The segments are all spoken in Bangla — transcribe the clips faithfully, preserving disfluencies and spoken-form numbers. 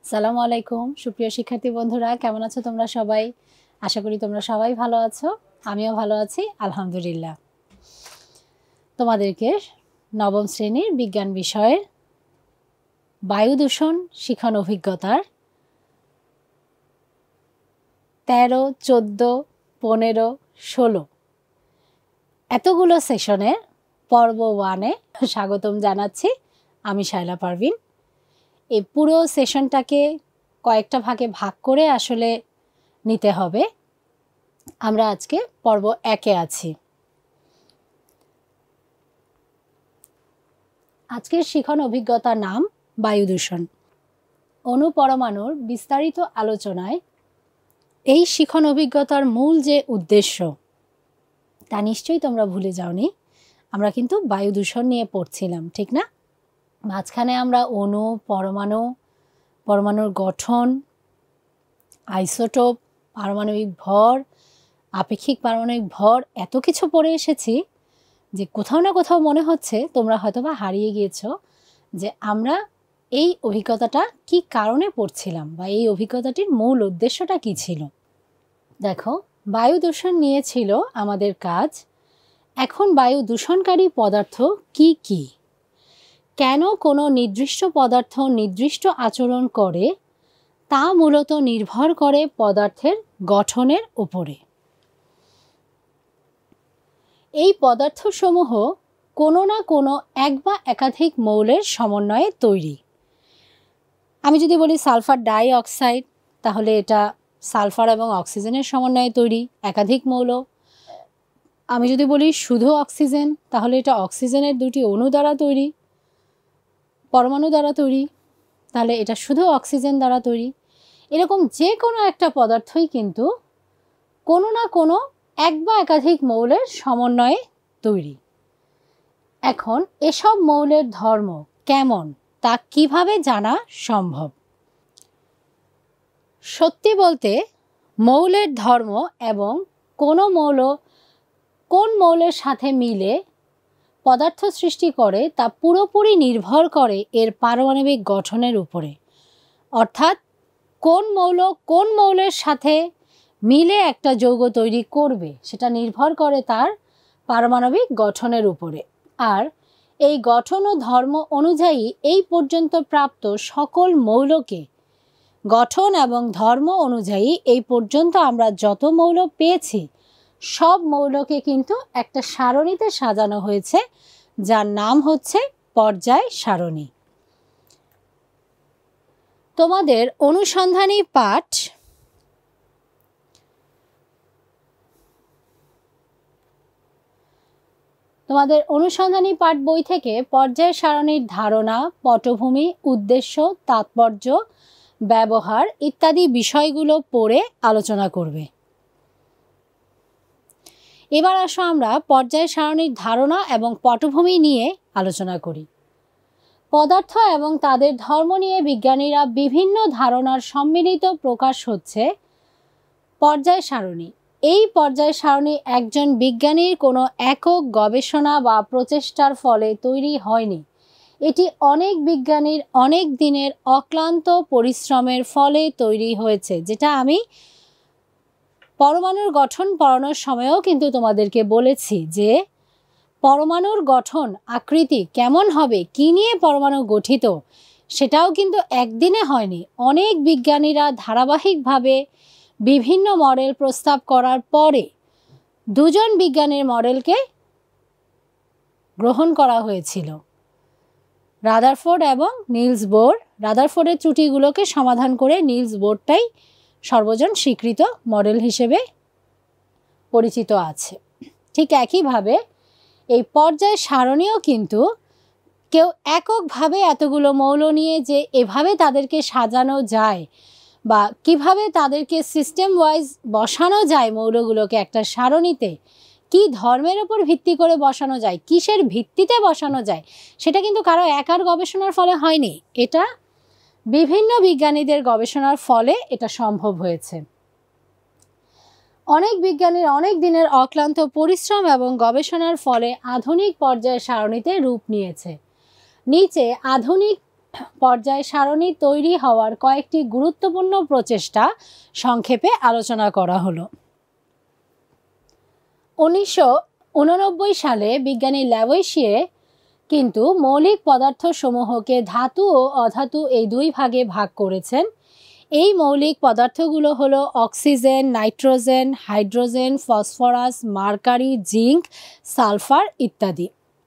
আসসালামু আলাইকুম সুপ্রিয় শিক্ষার্থী বন্ধুরা, কেমন আছো তোমরা সবাই? আশা করি তোমরা সবাই ভালো আছো, আমিও ভালো আছি আলহামদুলিল্লাহ। তোমাদেরকে নবম শ্রেণীর বিজ্ঞান বিষয়ের বায়ু দূষণ শিখন অভিজ্ঞতার তেরো চোদ্দো পনেরো ষোলো এতগুলো সেশনের পর্ব ওয়ানে স্বাগতম জানাচ্ছি। আমি শায়লা পারভিন। এই পুরো সেশনটাকে কয়েকটা ভাগে ভাগ করে আসলে নিতে হবে। আমরা আজকে পর্ব একে আছি। আজকের শিখন অভিজ্ঞতার নাম বায়ু দূষণ। অণু পরমাণুর বিস্তারিত আলোচনায় এই শিখন অভিজ্ঞতার মূল যে উদ্দেশ্য তা নিশ্চয়ই তোমরা ভুলে যাওনি। আমরা কিন্তু বায়ু দূষণ নিয়ে পড়ছিলাম, ঠিক না? মাঝখানে আমরা অণু, পরমাণু, পরমাণুর গঠন, আইসোটোপ, পারমাণবিক ভর, আপেক্ষিক পারমাণবিক ভর এত কিছু পড়ে এসেছি যে কোথাও না কোথাও মনে হচ্ছে তোমরা হয়তোবা হারিয়ে গিয়েছো যে আমরা এই অভিজ্ঞতাটা কি কারণে পড়ছিলাম বা এই অভিজ্ঞতাটির মূল উদ্দেশ্যটা কি ছিল। দেখো, বায়ু দূষণ নিয়ে ছিল আমাদের কাজ। এখন বায়ু দূষণকারী পদার্থ কি কি, কেন কোনো নির্দিষ্ট পদার্থ নির্দিষ্ট আচরণ করে তা মূলত নির্ভর করে পদার্থের গঠনের উপরে। এই পদার্থসমূহ কোনো না কোনো এক বা একাধিক মৌলের সমন্বয়ে তৈরি। আমি যদি বলি সালফার ডাই অক্সাইড, তাহলে এটা সালফার এবং অক্সিজেনের সমন্বয়ে তৈরি, একাধিক মৌল। আমি যদি বলি শুধু অক্সিজেন, তাহলে এটা অক্সিজেনের দুটি অণু দ্বারা তৈরি, পরমাণু দ্বারা তৈরি, তাহলে এটা শুধু অক্সিজেন দ্বারা তৈরি। এরকম যে কোনো একটা পদার্থই কিন্তু কোনো না কোনো এক বা একাধিক মৌলের সমন্বয়ে তৈরি। এখন এসব মৌলের ধর্ম কেমন তা কিভাবে জানা সম্ভব? সত্যি বলতে মৌলের ধর্ম এবং কোনো মৌল কোন মৌলের সাথে মিলে পদার্থ সৃষ্টি করে তা পুরোপুরি নির্ভর করে এর পারমাণবিক গঠনের উপরে। অর্থাৎ কোন মৌল কোন মৌলের সাথে মিলে একটা যৌগ তৈরি করবে সেটা নির্ভর করে তার পারমাণবিক গঠনের উপরে। আর এই গঠন ও ধর্ম অনুযায়ী এই পর্যন্ত প্রাপ্ত সকল মৌলকে গঠন এবং ধর্ম অনুযায়ী এই পর্যন্ত আমরা যত মৌল পেয়েছি সব মৌলকে কিন্তু একটা সারণীতে সাজানো হয়েছে, যার নাম হচ্ছে পর্যায় সারণী। তোমাদের অনুসন্ধানী পাঠ তোমাদের অনুসন্ধানী পাঠ বই থেকে পর্যায় সারণীর ধারণা, পটভূমি, উদ্দেশ্য, তাৎপর্য, ব্যবহার ইত্যাদি বিষয়গুলো পড়ে আলোচনা করবে। এবার আসো আমরা পর্যায় সারণীর ধারণা এবং পটভূমি নিয়ে আলোচনা করি। পদার্থ এবং তাদের ধর্ম নিয়ে বিজ্ঞানীরা বিভিন্ন ধারণার সম্মিলিত প্রকাশ হচ্ছে পর্যায় সারণী। এই পর্যায় সারণী একজন বিজ্ঞানীর কোনো একক গবেষণা বা প্রচেষ্টার ফলে তৈরি হয়নি। এটি অনেক বিজ্ঞানীর অনেক দিনের অক্লান্ত পরিশ্রমের ফলে তৈরি হয়েছে, যেটা আমি পরমাণুর গঠন পড়ানোর সময়ও কিন্তু তোমাদেরকে বলেছি যে পরমাণুর গঠন আকৃতি কেমন হবে, কি নিয়ে পরমাণু গঠিত, সেটাও কিন্তু একদিনে হয়নি। অনেক বিজ্ঞানীরা ধারাবাহিকভাবে বিভিন্ন মডেল প্রস্তাব করার পরে দুজন বিজ্ঞানীর মডেলকে গ্রহণ করা হয়েছিল, রাদারফোর্ড এবং নিলস বোর। রাদারফোর্ডের ত্রুটিগুলোকে সমাধান করে নিলস বোরটাই সর্বজন স্বীকৃত মডেল হিসেবে পরিচিত আছে। ঠিক একইভাবে এই পর্যায় সারণীও কিন্তু কেউ এককভাবে এতগুলো মৌল নিয়ে যে এভাবে তাদেরকে সাজানো যায় বা কিভাবে তাদেরকে সিস্টেম ওয়াইজ বসানো যায় মৌলগুলোকে একটা সারণীতে, কি ধর্মের উপর ভিত্তি করে বসানো যায়, কিসের ভিত্তিতে বসানো যায়, সেটা কিন্তু কারো একার গবেষণার ফলে হয়নি। এটা বিভিন্ন বিজ্ঞানীদের গবেষণার ফলে এটা সম্ভব হয়েছে। অনেক বিজ্ঞানীর অনেক দিনের অক্লান্ত পরিশ্রম এবং গবেষণার ফলে আধুনিক পর্যায় সারণীতে রূপ নিয়েছে। নিচে আধুনিক পর্যায় সারণী তৈরি হওয়ার কয়েকটি গুরুত্বপূর্ণ প্রচেষ্টা সংক্ষেপে আলোচনা করা হলো। উনিশশো উননব্বই সালে বিজ্ঞানী ল্যাভোইশিয়ে কিন্তু মৌলিক পদার্থ সমূহকে ধাতু ও অধাতু এই দুই ভাগে ভাগ করেছেন। এই মৌলিক পদার্থগুলো হলো oxygen, nitrogen, hydrogen, phosphorus, mercury, zinc, sulphur ইত্যাদি।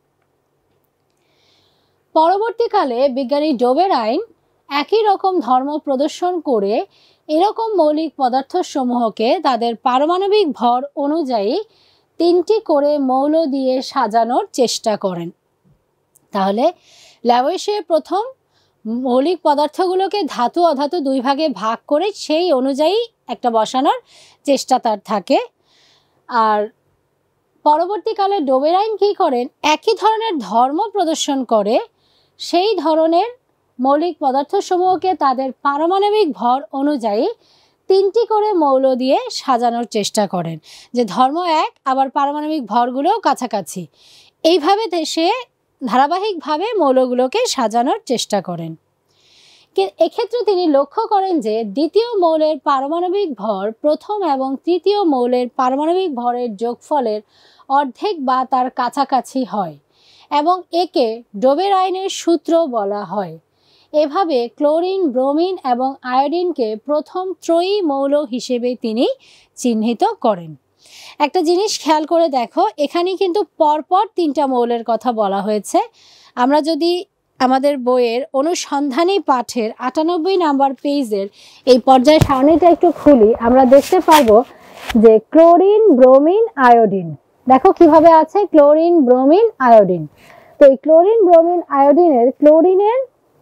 পরবর্তীকালে বিজ্ঞানী ডোবেরাইন একই রকম ধর্ম প্রদর্শন করে এরকম মৌলিক পদার্থ সমূহকে তাদের পারমাণবিক ভর অনুযায়ী তিনটি করে মৌল দিয়ে সাজানোর চেষ্টা করেন। তাহলে ল্যাভোইশিয়ে প্রথম মৌলিক পদার্থগুলোকে ধাতু অধাতু দুই ভাগে ভাগ করে সেই অনুযায়ী একটা বসানোর চেষ্টা তার থাকে। আর পরবর্তীকালে ডোবেরাইন কী করেন, একই ধরনের ধর্ম প্রদর্শন করে সেই ধরনের মৌলিক পদার্থসমূহকে তাদের পারমাণবিক ভর অনুযায়ী তিনটি করে মৌল দিয়ে সাজানোর চেষ্টা করেন, যে ধর্ম এক আবার পারমাণবিক ভরগুলোও কাছাকাছি। এইভাবে সে ধারাবাহিকভাবে মৌলগুলোকে সাজানোর চেষ্টা করেন। এক্ষেত্রে তিনি লক্ষ্য করেন যে দ্বিতীয় মৌলের পারমাণবিক ভর প্রথম এবং তৃতীয় মৌলের পারমাণবিক ভরের যোগফলের অর্ধেক বা তার কাছাকাছি হয় এবং একে ডোবেরাইনের সূত্র বলা হয়। এভাবে ক্লোরিন, ব্রোমিন এবং আয়োডিনকে প্রথম ত্রয়ী মৌল হিসেবে তিনি চিহ্নিত করেন। একটা জিনিস খেয়াল করে দেখো, এখানে কিন্তু পরপর তিনটা মৌলের কথা বলা হয়েছে। আমরা যদি আমাদের বইয়ের অনুসন্ধানী পাঠের আটানব্বই নাম্বার পেজের এই পর্যায় সারণীটা একটু খুলি, আমরা দেখতে পারবো যে ক্লোরিন, ব্রোমিন, আয়োডিন, দেখো কিভাবে আছে ক্লোরিন, ব্রোমিন, আয়োডিন। তো এই ক্লোরিন, ব্রোমিন, আয়োডিনের ক্লোরিনের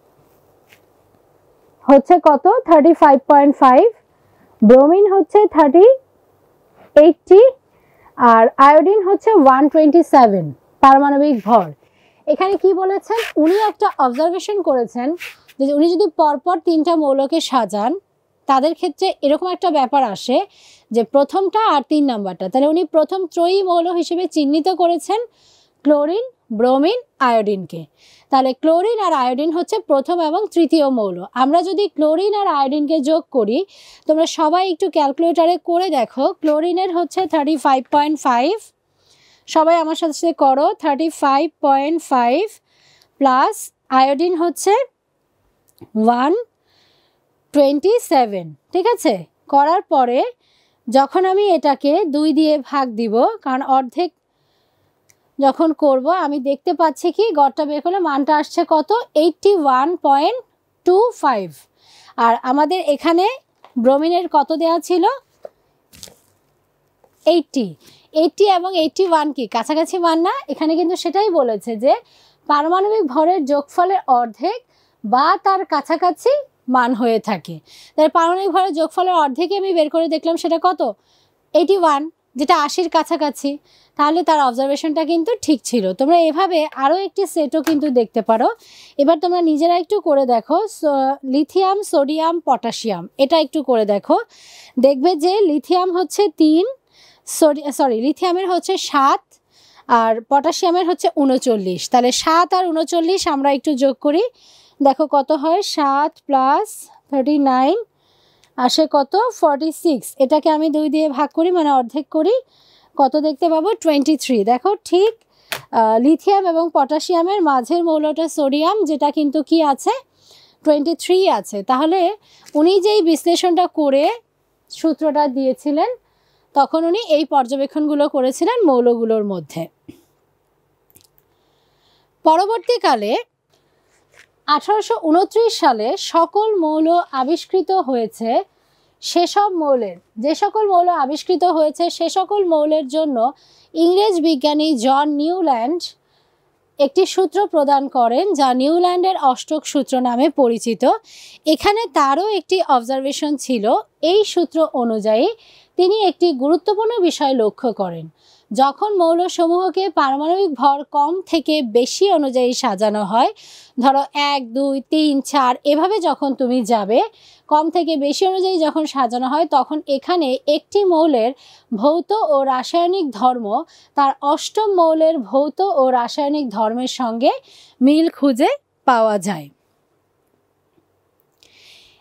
হচ্ছে কত thirty five point five, bromine হচ্ছে থার্টি এইটটি আর আয়োডিন হচ্ছে ওয়ান টোয়েন্টি সেভেন পারমাণবিক ভর। এখানে কি বলেছেন, উনি একটা অবজারভেশন করেছেন যে উনি যদি পরপর তিনটা মৌলকে সাজান তাদের ক্ষেত্রে এরকম একটা ব্যাপার আসে যে প্রথমটা আর তিন নাম্বারটা, তাহলে উনি প্রথম ত্রয়ী মৌল হিসেবে চিহ্নিত করেছেন ক্লোরিন, ব্রোমিন, আয়োডিনকে। তাহলে ক্লোরিন আর আয়োডিন হচ্ছে প্রথম এবং তৃতীয় মৌল। আমরা যদি ক্লোরিন আর আয়োডিনকে যোগ করি, তোমরা সবাই একটু ক্যালকুলেটারে করে দেখো, ক্লোরিনের হচ্ছে থার্টি ফাইভ পয়েন্ট ফাইভ, সবাই আমার সাথে সাথে করো, thirty five point five plus iodine হচ্ছে ওয়ান টোয়েন্টি সেভেন। ঠিক আছে, করার পরে যখন আমি এটাকে দুই দিয়ে ভাগ দিব, কারণ অর্ধেক যখন করব আমি দেখতে পাচ্ছি কি গড়টা বের করলে মানটা আসছে কত, eighty one point two five. আর আমাদের এখানে ব্রোমিনের কত দেওয়া ছিল, এইটটি। এইটটি এবং এইটটি ওয়ান কি কাছাকাছি মান না? এখানে কিন্তু সেটাই বলেছে যে পারমাণবিক ভরের যোগফলের অর্ধেক বা তার কাছাকাছি মান হয়ে থাকে। তাহলে পারমাণবিক ভরের যোগফলের অর্ধেকই আমি বের করে দেখলাম, সেটা কত, এইটি ওয়ান, যেটা আশির কাছাকাছি। তাহলে তার অবজারভেশনটা কিন্তু ঠিক ছিল। তোমরা এভাবে আরও একটি সেটও কিন্তু দেখতে পারো। এবার তোমরা নিজেরা একটু করে দেখো, লিথিয়াম, সোডিয়াম, পটাশিয়াম, এটা একটু করে দেখো, দেখবে যে লিথিয়াম হচ্ছে তিন, সোডি সরি লিথিয়ামের হচ্ছে সাত আর পটাশিয়ামের হচ্ছে উনচল্লিশ। তাহলে সাত আর উনচল্লিশ আমরা একটু যোগ করি, দেখো কত হয়, সাত প্লাস থার্টি নাইন আসে কত, ফর্টি সিক্স। এটাকে আমি দুই দিয়ে ভাগ করি মানে অর্ধেক করি, কত দেখতে পাবো, টোয়েন্টি থ্রি। দেখো ঠিক লিথিয়াম এবং পটাশিয়ামের মাঝের মৌলটা সোডিয়াম, যেটা কিন্তু কি আছে, টোয়েন্টি থ্রি আছে। তাহলে উনি যেই বিশ্লেষণটা করে সূত্রটা দিয়েছিলেন তখন উনি এই পর্যবেক্ষণগুলো করেছিলেন মৌলগুলোর মধ্যে। পরবর্তীকালে আঠারোশো উনত্রিশ সালে সকল মৌল আবিষ্কৃত হয়েছে, সেসব মৌলের যে সকল মৌল আবিষ্কৃত হয়েছে সে সকল মৌলের জন্য ইংরেজ বিজ্ঞানী জন নিউল্যান্ড একটি সূত্র প্রদান করেন যা নিউল্যান্ডের অষ্টক সূত্র নামে পরিচিত। এখানে তারও একটি অবজারভেশন ছিল। এই সূত্র অনুযায়ী তিনি একটি গুরুত্বপূর্ণ বিষয় লক্ষ্য করেন, যখন মৌলসমূহকে পারমাণবিক ভর কম থেকে বেশি অনুযায়ী সাজানো হয়, ধরো এক, দুই, তিন, চার এভাবে যখন তুমি যাবে, কম থেকে বেশি অনুযায়ী যখন সাজানো হয়, তখন এখানে একটি মৌলের ভৌত ও রাসায়নিক ধর্ম তার অষ্টম মৌলের ভৌত ও রাসায়নিক ধর্মের সঙ্গে মিল খুঁজে পাওয়া যায়।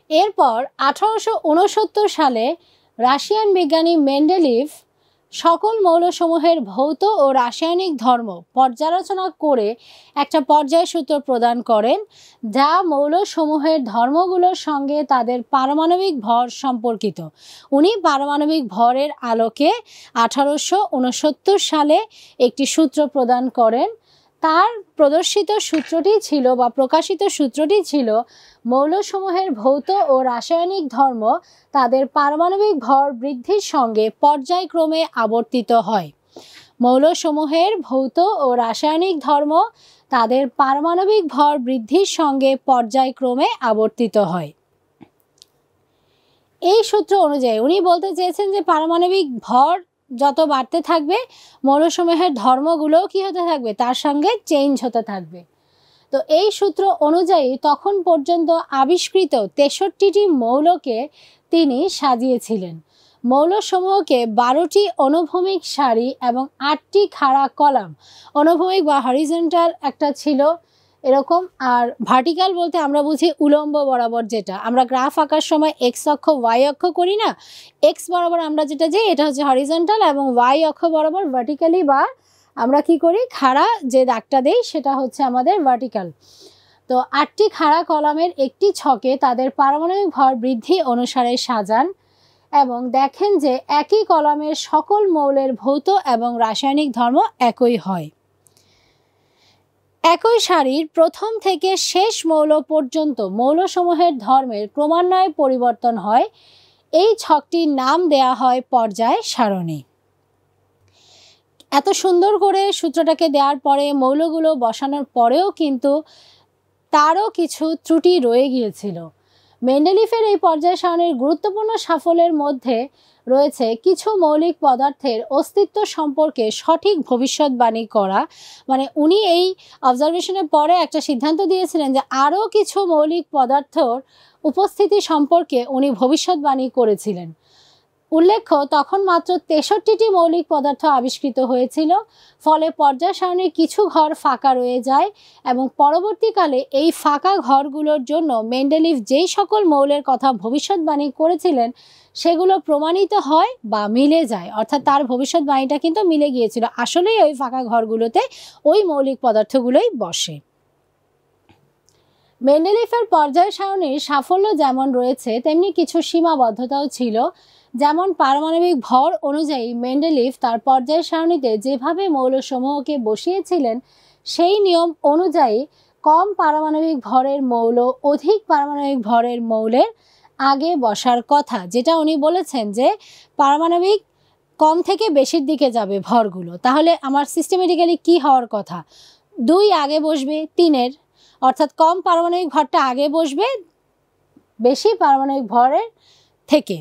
এরপর আঠারোশো উনসত্তর সালে রাশিয়ান বিজ্ঞানী মেন্ডেলিভ সকল মৌলসমূহের ভৌত ও রাসায়নিক ধর্ম পর্যালোচনা করে একটা পর্যায়সূত্র প্রদান করেন, যা মৌলসমূহের ধর্মগুলোর সঙ্গে তাদের পারমাণবিক ভর সম্পর্কিত। উনি পারমাণবিক ভরের আলোকে আঠারোশো উনসত্তর সালে একটি সূত্র প্রদান করেন। তার প্রদর্শিত সূত্রটি ছিল বা প্রকাশিত সূত্রটি ছিল মৌলসমূহের ভৌত ও রাসায়নিক ধর্ম তাদের পারমাণবিক ভর বৃদ্ধির সঙ্গে পর্যায়ক্রমে আবর্তিত হয়। মৌলসমূহের ভৌত ও রাসায়নিক ধর্ম তাদের পারমাণবিক ভর বৃদ্ধির সঙ্গে পর্যায়ক্রমে আবর্তিত হয়। এই সূত্র অনুযায়ী উনি বলতে চেয়েছেন যে পারমাণবিক ভর যত বাড়তে থাকবে মৌলসমূহের ধর্মগুলোও কি হতে থাকবে, তার সঙ্গে চেঞ্জ হতে থাকবে। তো এই সূত্র অনুযায়ী তখন পর্যন্ত আবিষ্কৃত তেষট্টিটি মৌলকে তিনি সাজিয়েছিলেন। মৌলসমূহকে বারোটি অনুভূমিক সারি এবং আটটি খাড়া কলাম, অনুভূমিক বা হরিজন্টাল একটা ছিল এরকম, আর ভার্টিক্যাল বলতে আমরা বুঝি উলম্ব বরাবর, যেটা আমরা গ্রাফ আঁকার সময় এক্স অক্ষ ওয়াই অক্ষ করি না, এক্স বরাবর আমরা যেটা যাই এটা হচ্ছে হরিজন্টাল এবং ওয়াই অক্ষ বরাবর ভার্টিক্যালি বা আমরা কি করি খাড়া যে দাগটা দেই সেটা হচ্ছে আমাদের ভার্টিক্যাল। তো আটটি খাড়া কলামের একটি ছকে তাদের পারমাণবিক ভর বৃদ্ধি অনুসারে সাজান এবং দেখেন যে একই কলামের সকল মৌলের ভৌত এবং রাসায়নিক ধর্ম একই হয়। একই সারির প্রথম থেকে শেষ মৌল পর্যন্ত মৌলসমূহের ধর্মের ক্রমান্বয়ে পরিবর্তন হয়। এই ছকটির নাম দেয়া হয় পর্যায় সারণী। এত সুন্দর করে সূত্রটাকে দেওয়ার পরে মৌলগুলো বসানোর পরেও কিন্তু তারও কিছু ত্রুটি রয়ে গিয়েছিল। মেন্ডেলিফের এই পর্যায় সারণীর গুরুত্বপূর্ণ সাফল্যের মধ্যে রয়েছে কিছু মৌলিক পদার্থের অস্তিত্ব সম্পর্কে সঠিক ভবিষ্যৎবাণী করা। মানে উনি এই অবজারভেশনের পরে একটা সিদ্ধান্ত দিয়েছিলেন যে আরও কিছু মৌলিক পদার্থর উপস্থিতি সম্পর্কে উনি ভবিষ্যৎবাণী করেছিলেন। উল্লেখ্য তখন মাত্র তেষট্টিটি মৌলিক পদার্থ আবিষ্কৃত হয়েছিল, ফলে পর্যায় সারণীর কিছু ঘর ফাঁকা রয়ে যায় এবং পরবর্তীকালে এই ফাঁকা ঘরগুলোর জন্য মেন্ডেলিভ যেই সকল মৌলের কথা ভবিষ্যৎবাণী করেছিলেন সেগুলো প্রমাণিত হয় বা মিলে যায়, অর্থাৎ তার ভবিষ্যৎবাণীটা কিন্তু মিলে গিয়েছিল, আসলেই ওই ফাঁকা ঘরগুলোতে ওই মৌলিক পদার্থগুলোই বসে। মেন্ডেলিফের পর্যায় সারণীর সাফল্য যেমন রয়েছে তেমনি কিছু সীমাবদ্ধতাও ছিল। যেমন পারমাণবিক ভর অনুযায়ী মেন্ডেলিভ তার পর্যায় সারণীতে যেভাবে মৌলসমূহকে বসিয়েছিলেন সেই নিয়ম অনুযায়ী কম পারমাণবিক ভরের মৌল অধিক পারমাণবিক ভরের মৌলের আগে বসার কথা, যেটা উনি বলেছেন যে পারমাণবিক কম থেকে বেশির দিকে যাবে ভরগুলো, তাহলে আমার সিস্টেমেটিক্যালি কি হওয়ার কথা, দুই আগে বসবে তিনের, অর্থাৎ কম পারমাণবিক ভরটা আগে বসবে বেশি পারমাণবিক ভরের থেকে।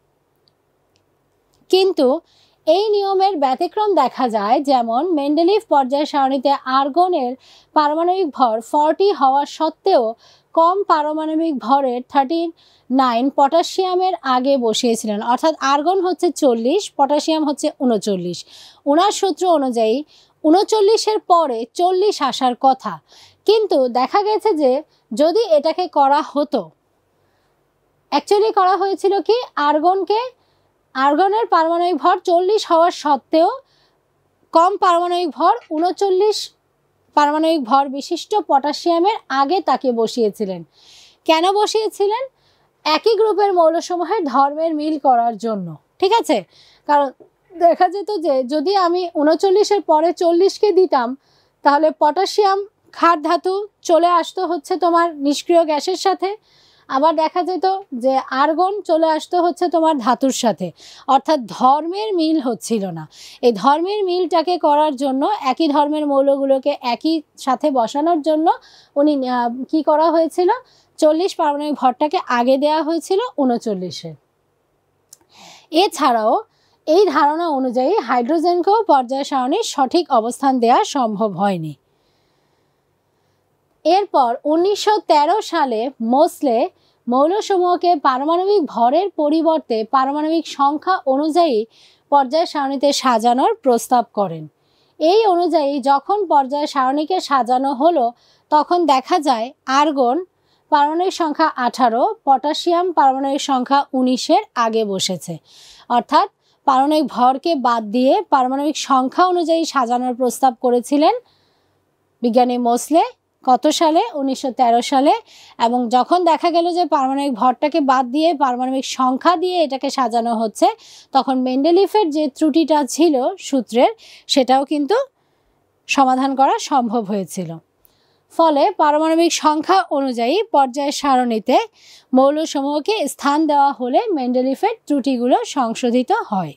কিন্তু এই নিয়মের ব্যতিক্রম দেখা যায়, যেমন মেন্ডেলিভ পর্যায় সারণীতে আর্গনের পারমাণবিক ভর ফর্টি হওয়া সত্ত্বেও কম পারমাণবিক ভরের থার্টি নাইন পটাশিয়ামের আগে বসিয়েছিলেন, অর্থাৎ আর্গন হচ্ছে চল্লিশ, পটাশিয়াম হচ্ছে উনচল্লিশ। ওনার সূত্র অনুযায়ী উনচল্লিশের পরে চল্লিশ আসার কথা, কিন্তু দেখা গেছে যে যদি এটাকে করা হতো, অ্যাকচুয়ালি করা হয়েছিল কি আর্গনকে আর্গনের পারমাণবিক ভর চল্লিশ হওয়ার সত্ত্বেও কম পারমাণবিক ভর উনচল্লিশ পারমাণবিক ভর বিশিষ্ট পটাশিয়ামের আগে তাকে বসিয়েছিলেন। কেন বসিয়েছিলেন? একই গ্রুপের মৌলসমূহের ধর্মের মিল করার জন্য, ঠিক আছে? কারণ দেখা যেত যে যদি আমি উনচল্লিশের পরে চল্লিশকে দিতাম তাহলে পটাশিয়াম ক্ষার ধাতু চলে আসতো হচ্ছে তোমার নিষ্ক্রিয় গ্যাসের সাথে, আবার দেখা যেত যে আর্গন চলে আসতো হচ্ছে তোমার ধাতুর সাথে, অর্থাৎ ধর্মের মিল হচ্ছিল না। এই ধর্মের মিলটাকে করার জন্য একই ধর্মের মৌলগুলোকে একই সাথে বসানোর জন্য উনি কি করা হয়েছিল, চল্লিশ পারমাণবিক ভরটাকে আগে দেওয়া হয়েছিল উনচল্লিশে। এছাড়াও এই ধারণা অনুযায়ী হাইড্রোজেনকেও পর্যায় সারণীর সঠিক অবস্থান দেওয়া সম্ভব হয়নি। এরপর উনিশশো তেরো সালে মোসলে মৌলসমূহকে পারমাণবিক ভরের পরিবর্তে পারমাণবিক সংখ্যা অনুযায়ী পর্যায় সারণীতে সাজানোর প্রস্তাব করেন। এই অনুযায়ী যখন পর্যায় সারণীকে সাজানো হলো তখন দেখা যায় আর্গন পারমাণবিক সংখ্যা আঠারো, পটাশিয়াম পারমাণবিক সংখ্যা উনিশের আগে বসেছে। অর্থাৎ পারমাণবিক ভরকে বাদ দিয়ে পারমাণবিক সংখ্যা অনুযায়ী সাজানোর প্রস্তাব করেছিলেন বিজ্ঞানী মোসলে। কত সালে? উনিশশো তেরো সালে। এবং যখন দেখা গেল যে পারমাণবিক ভরটাকে বাদ দিয়ে পারমাণবিক সংখ্যা দিয়ে এটাকে সাজানো হচ্ছে, তখন মেন্ডেলিফের যে ত্রুটিটা ছিল সূত্রের, সেটাও কিন্তু সমাধান করা সম্ভব হয়েছিল। ফলে পারমাণবিক সংখ্যা অনুযায়ী পর্যায় সারণীতে মৌলসমূহকে স্থান দেওয়া হলে মেন্ডেলিফের ত্রুটিগুলো সংশোধিত হয়।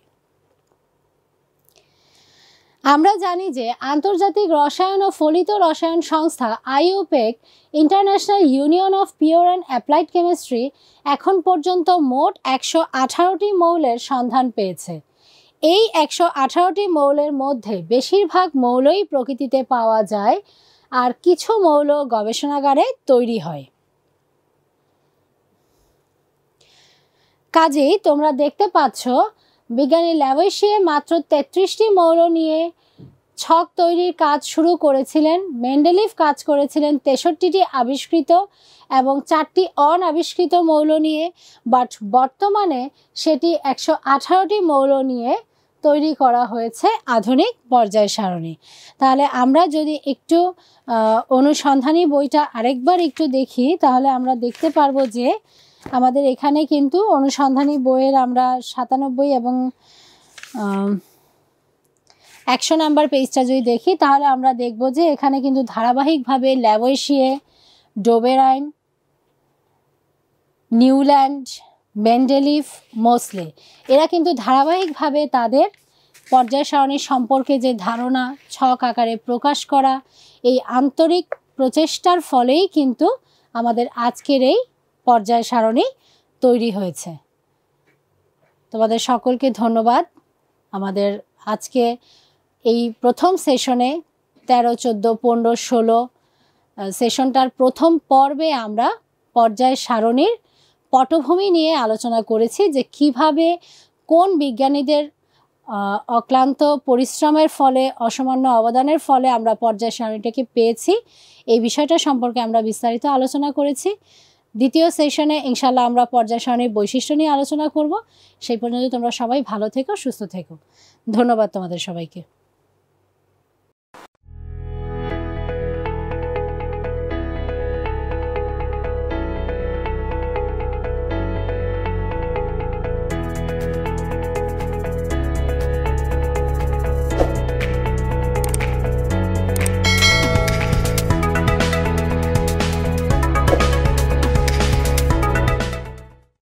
আমরা জানি যে আন্তর্জাতিক রসায়ন ও ফলিত রসায়ন সংস্থা IUPAC, international union of pure and applied chemistry, এখন পর্যন্ত মোট একশো আঠারোটি মৌলের সন্ধান পেয়েছে। এই একশো আঠারোটি মৌলের মধ্যে বেশিরভাগ মৌলই প্রকৃতিতে পাওয়া যায়, আর কিছু মৌল গবেষণাগারে তৈরি হয়। কাজেই তোমরা দেখতে পাচ্ছ বিজ্ঞানী ল্যাভোইসিয়ে মাত্র তেত্রিশটি মৌল নিয়ে ছক তৈরির কাজ শুরু করেছিলেন। মেন্ডেলিফ কাজ করেছিলেন তেষট্টিটি আবিষ্কৃত এবং চারটি অনাবিষ্কৃত মৌল নিয়ে, বাট বর্তমানে সেটি একশো আঠারোটি মৌল নিয়ে তৈরি করা হয়েছে আধুনিক পর্যায় সারণী। তাহলে আমরা যদি একটু অনুসন্ধানী বইটা আরেকবার একটু দেখি, তাহলে আমরা দেখতে পারবো যে আমাদের এখানে কিন্তু অনুসন্ধানী বইয়ের আমরা সাতানব্বই এবং একশো নাম্বার পেজটা যদি দেখি, তাহলে আমরা দেখব যে এখানে কিন্তু ধারাবাহিকভাবে Lavoisier, Dobereiner, Newland, Mendeleev, Moseley এরা কিন্তু ধারাবাহিকভাবে তাদের পর্যায় সারণী সম্পর্কে যে ধারণা ছক আকারে প্রকাশ করা, এই আন্তরিক প্রচেষ্টার ফলেই কিন্তু আমাদের আজকের এই পর্যায় সারণী তৈরি হয়েছে। তোমাদের সকলকে ধন্যবাদ। আমাদের আজকে এই প্রথম সেশনে তেরো, চোদ্দো, পনেরো, ষোলো সেশনটার প্রথম পর্বে আমরা পর্যায় সারণীর পটভূমি নিয়ে আলোচনা করেছি, যে কিভাবে কোন বিজ্ঞানীদের অক্লান্ত পরিশ্রমের ফলে, অসামান্য অবদানের ফলে আমরা পর্যায় সারণীটাকে পেয়েছি, এই বিষয়টা সম্পর্কে আমরা বিস্তারিত আলোচনা করেছি। দ্বিতীয় সেশনে ইনশাল্লাহ আমরা পর্যায় সারণীর বৈশিষ্ট্য নিয়ে আলোচনা করব। সেই পর্যন্ত তোমরা সবাই ভালো থেকো, সুস্থ থেকো। ধন্যবাদ তোমাদের সবাইকে।